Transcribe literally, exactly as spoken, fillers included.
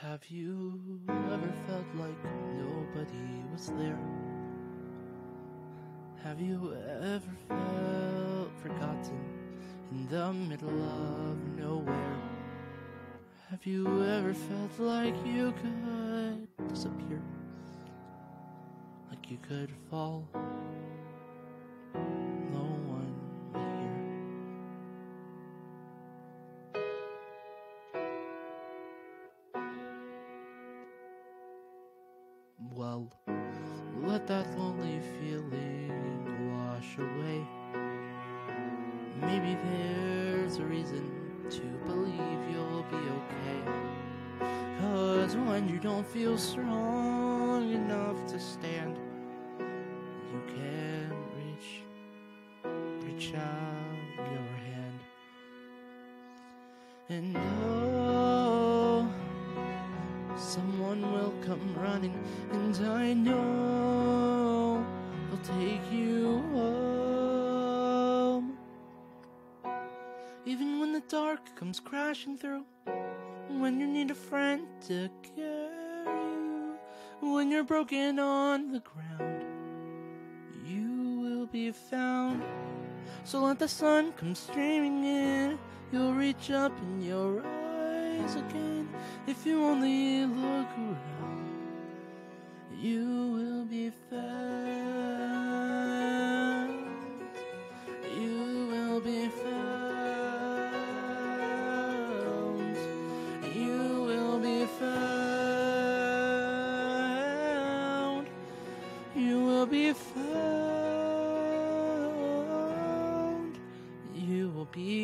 Have you ever felt like nobody was there? Have you ever felt forgotten in the middle of nowhere? Have you ever felt like you could disappear? Like you could fall? No one would hear. Well, let that lonely feeling wash away. Maybe there's a reason to believe you'll be okay. 'Cause when you don't feel strong enough to stand, you can reach, reach out your hand. And oh, someone will come running, and I know they'll take you home. Even when the dark comes crashing through, when you need a friend to carry you, when you're broken on the ground, you will be found. So let the sun come streaming in, you'll reach up in your eyes again. If you only look around, you will be found. You will be found. You will be found. You will be found. You will be